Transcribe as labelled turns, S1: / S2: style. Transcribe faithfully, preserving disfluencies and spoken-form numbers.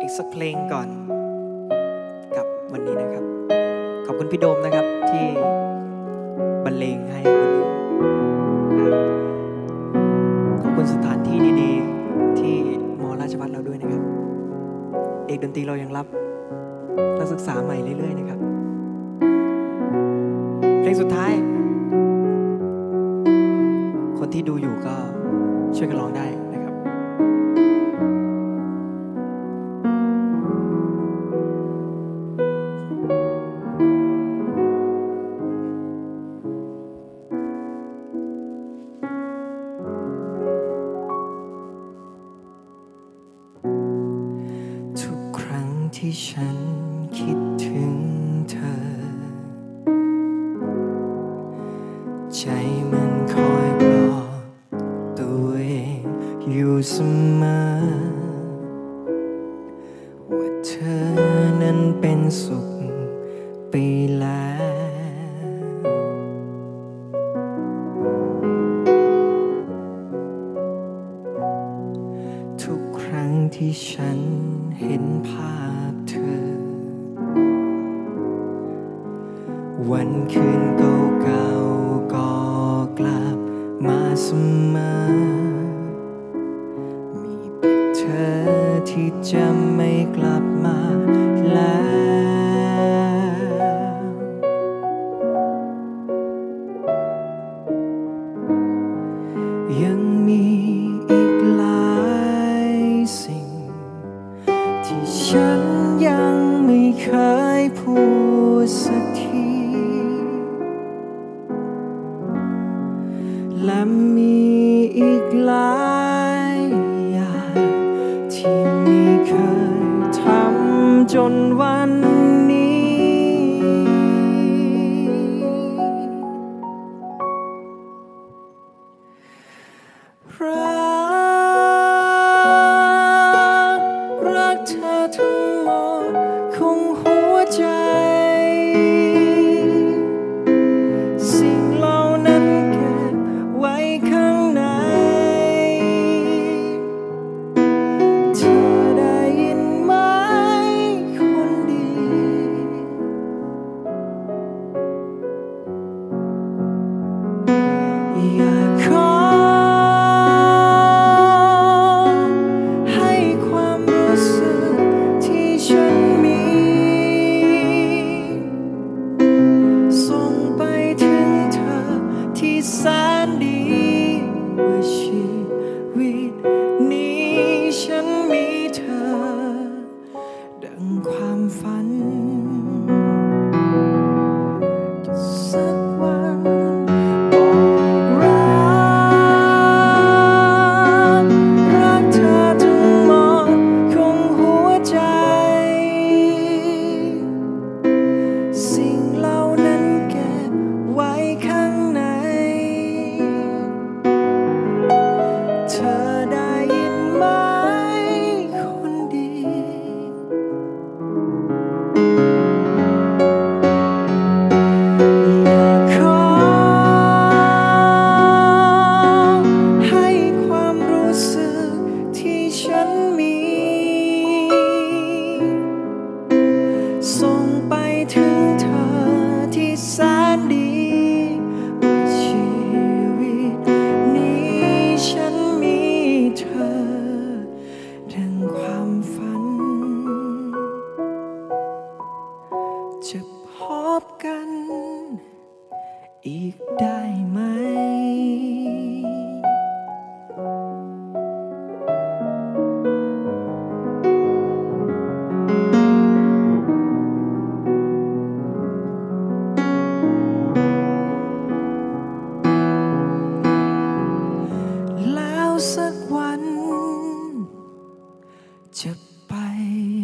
S1: อีกสักเพลงก่อนกับวันนี้นะครับขอบคุณพี่โดมนะครับที่บรรเลงให้วันนี้ขอบคุณสถานที่ดีๆที่มอราชภัฏเราด้วยนะครับเอกดนตรีเรายังรับนักศึกษาใหม่เรื่อยๆนะครับเพลงสุดท้ายคนที่ดูอยู่ก็ช่วยกันร้องได้นะครับทุกครั้งที่ฉันคิดถึงเธอใจมันคอยปลอบตัวเองอยู่เสมอว่าเธอนั้นเป็นสุขไปแล้วทุกครั้งที่ฉันเห็นภาพเธอวันคืนเก่าๆก็กลับมาเสมอมีแต่เธอที่จะไม่กลับมาแล้วยังมีอีกหลายสิ่งที่ฉันยังไม่เคยพูดสักทีและมีอีกหลายอย่างที่ไม่เคยทำจนวันนี้รักรักเธอทั้งหมดของหัวใจสิ่งเหล่านั้นเก็บไว้ข้างในเธอได้ยินไหมคนดีอยากขอให้ความรู้สึกที่ฉันมีส่งไปถึงเธอที่แสนดีว่าชีวิตนี้ฉันมีเธอดังความฝันจะสักวันบอกรักรักเธอทั้งหมดของหัวใจสิ่งเหล่านั้นเก็บไว้ข้างในเธอได้ยินไหมคนดีอยากขอให้ความรู้สึกที่ฉันมีส่งไปถึงเธอที่แสนดีว่าชีวิตนี้ฉันมีเธอดังความฝันจะพบกันอีกได้ไหมแล้วสักวันจะไป